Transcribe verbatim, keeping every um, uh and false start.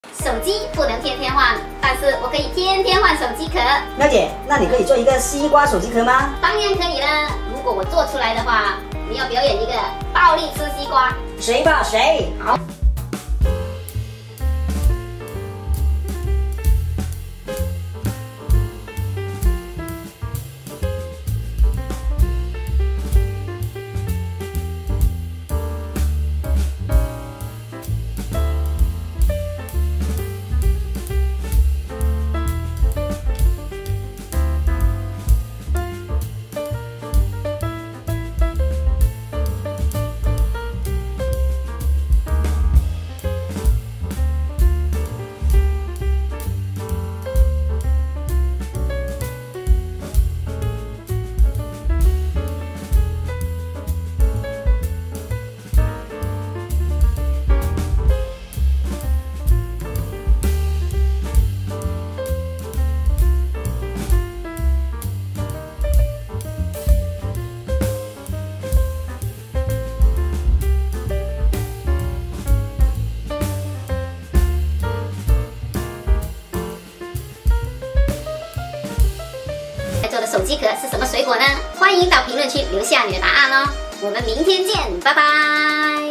手机不能天天换，但是我可以天天换手机壳。 喵姐，那你可以做一个西瓜手机壳吗？ 当然可以了，如果我做出来的话，你要表演一个暴力吃西瓜。 谁吧谁？好。 做的手机壳是什么水果呢？欢迎到评论区留下你的答案哦。我们明天见，拜拜。